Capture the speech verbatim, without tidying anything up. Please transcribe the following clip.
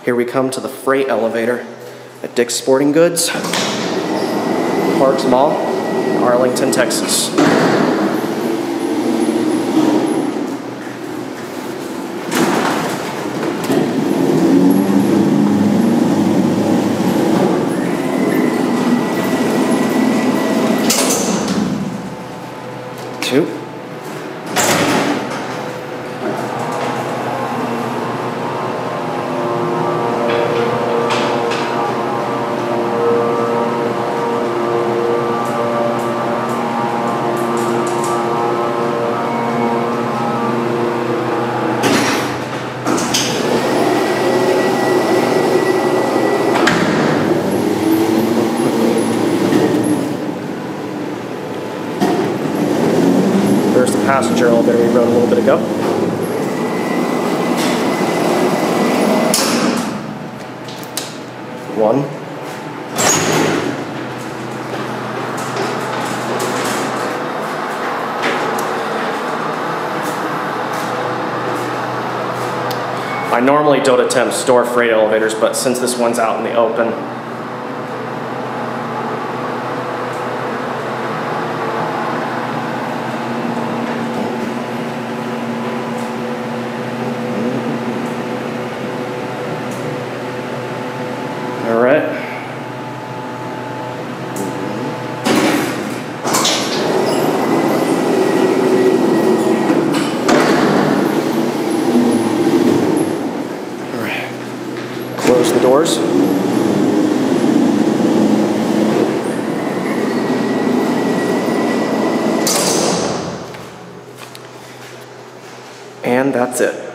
Here we come to the freight elevator at Dick's Sporting Goods, Parks Mall, Arlington, Texas. Two. There's the passenger elevator we rode a little bit ago. One. I normally don't attempt store freight elevators, but since this one's out in the open, all right. All right. Close the doors. And that's it.